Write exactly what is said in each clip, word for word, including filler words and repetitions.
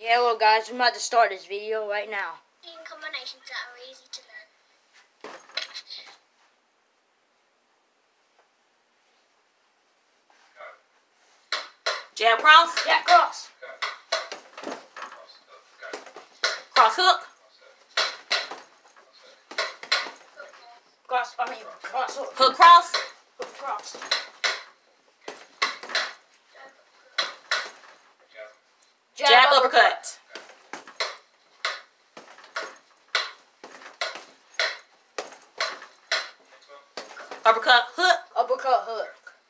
Yeah, well guys, I'm about to start this video right now. Combinations that are easy to learn. Jab cross? Yeah, cross. Cross hook? Cross, I mean, cross hook. Hook cross? Hook cross. Jab, Jab uppercut. uppercut. Uppercut, hook. Uppercut, hook.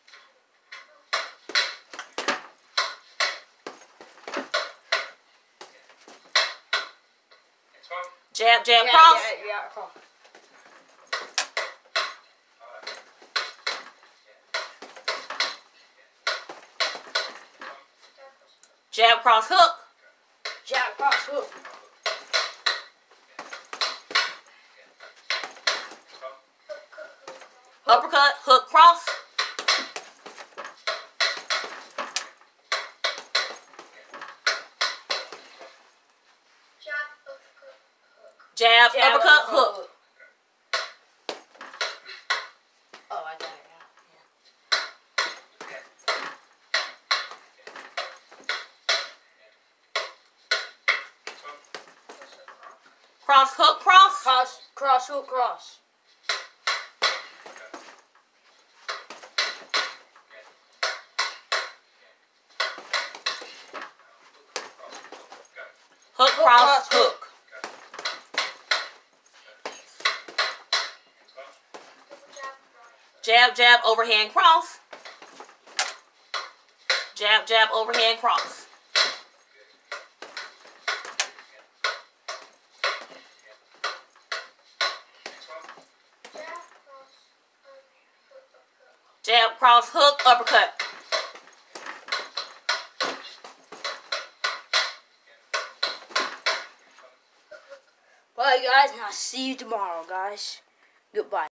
Jab, jab, yeah, cross. Yeah, yeah, cross. Jab, cross, hook. Jab, cross, hook. Uppercut, hook, cross. Jab, Jab, uppercut, uppercut, hook. hook. Oh, I got it now. Yeah. Cross, hook, cross. Cross, cross, hook, cross. Hook, Hook, cross, cross, hook. Jab, jab, overhand cross. Jab, jab, overhand cross. Jab, cross, hook, uppercut. Bye guys, and I'll see you tomorrow, guys. Goodbye.